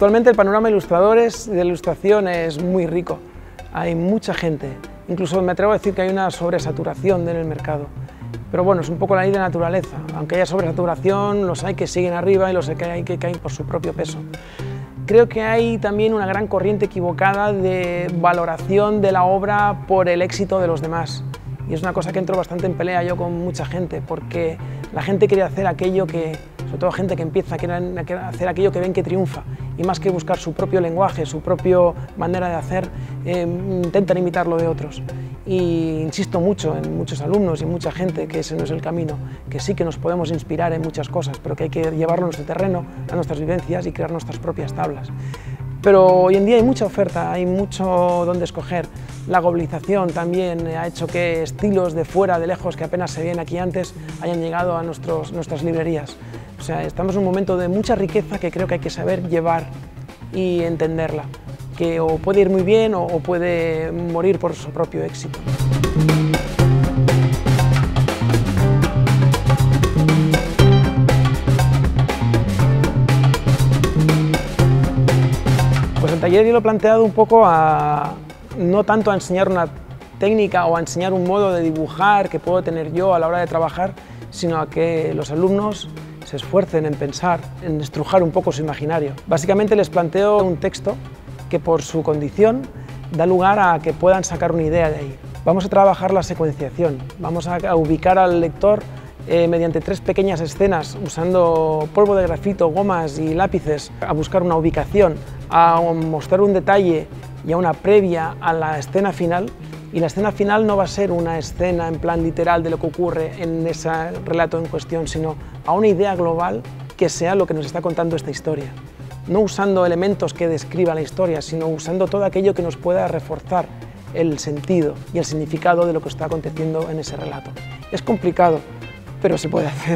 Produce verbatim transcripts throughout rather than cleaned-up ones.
Actualmente el panorama de ilustradores de ilustración es muy rico. Hay mucha gente, incluso me atrevo a decir que hay una sobresaturación en el mercado. Pero bueno, es un poco la ley de la naturaleza. Aunque haya sobresaturación, los hay que siguen arriba y los que hay que caen por su propio peso. Creo que hay también una gran corriente equivocada de valoración de la obra por el éxito de los demás. Y es una cosa que entro bastante en pelea yo con mucha gente, porque la gente quiere hacer aquello que, sobre todo gente que empieza, quiere hacer aquello que ven que triunfa, y más que buscar su propio lenguaje, su propia manera de hacer, eh, intentan imitar lo de otros. Y insisto mucho en muchos alumnos y mucha gente que ese no es el camino, que sí que nos podemos inspirar en muchas cosas, pero que hay que llevarlo a nuestro terreno, a nuestras vivencias y crear nuestras propias tablas. Pero hoy en día hay mucha oferta, hay mucho donde escoger. La globalización también ha hecho que estilos de fuera, de lejos, que apenas se veían aquí antes, hayan llegado a nuestros, nuestras librerías. O sea, estamos en un momento de mucha riqueza que creo que hay que saber llevar y entenderla, que o puede ir muy bien o, o puede morir por su propio éxito. Pues el taller yo lo he planteado un poco a, no tanto a enseñar una técnica o a enseñar un modo de dibujar que puedo tener yo a la hora de trabajar, sino a que los alumnos se esfuercen en pensar, en estrujar un poco su imaginario. Básicamente les planteo un texto que por su condición da lugar a que puedan sacar una idea de ahí. Vamos a trabajar la secuenciación, vamos a, a ubicar al lector eh, mediante tres pequeñas escenas, usando polvo de grafito, gomas y lápices, a buscar una ubicación, a mostrar un detalle y a una previa a la escena final. Y la escena final no va a ser una escena en plan literal de lo que ocurre en ese relato en cuestión, sino a una idea global que sea lo que nos está contando esta historia. No usando elementos que describan la historia, sino usando todo aquello que nos pueda reforzar el sentido y el significado de lo que está aconteciendo en ese relato. Es complicado, pero se puede hacer.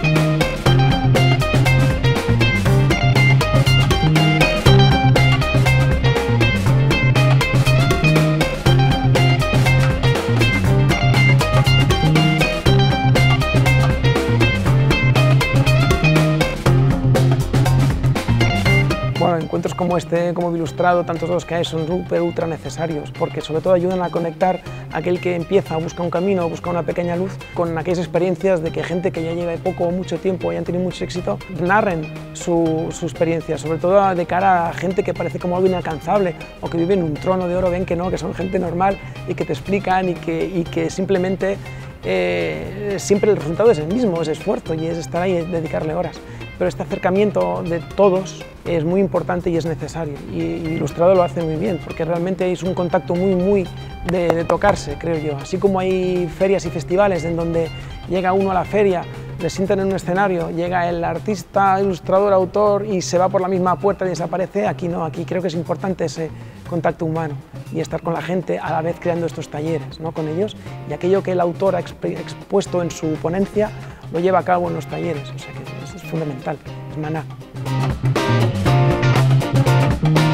Bueno, encuentros como este, como Ilustrado, tantos los que hay, son súper ultra necesarios, porque sobre todo ayudan a conectar a aquel que empieza, busca un camino, busca una pequeña luz, con aquellas experiencias de que gente que ya lleva poco o mucho tiempo y han tenido mucho éxito, narren su, su experiencia, sobre todo de cara a gente que parece como algo inalcanzable o que vive en un trono de oro, ven que no, que son gente normal y que te explican y que, y que simplemente eh, siempre el resultado es el mismo, es esfuerzo y es estar ahí y dedicarle horas. Pero este acercamiento de todos es muy importante y es necesario, y Ilustrado lo hace muy bien, porque realmente es un contacto muy, muy de, de tocarse, creo yo. Así como hay ferias y festivales en donde llega uno a la feria, le sientan en un escenario, llega el artista, ilustrador, autor y se va por la misma puerta y desaparece, aquí no, aquí creo que es importante ese contacto humano y estar con la gente a la vez creando estos talleres, ¿no?, con ellos, y aquello que el autor ha expuesto en su ponencia lo lleva a cabo en los talleres, o sea que eso es fundamental, es maná.